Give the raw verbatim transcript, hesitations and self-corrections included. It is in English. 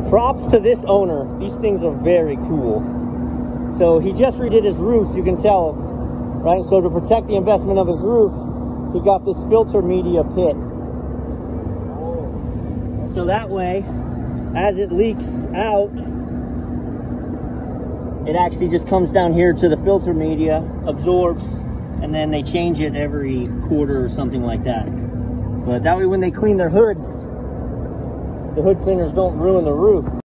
props to this owner. These things are very cool. So he just redid his roof, you can tell, right? So to protect the investment of his roof, he got this filter media pit. So that way, as it leaks out, it actually just comes down here to the filter media, absorbs, and then they change it every quarter or something like that. But that way when they clean their hoods, the hood cleaners don't ruin the roof.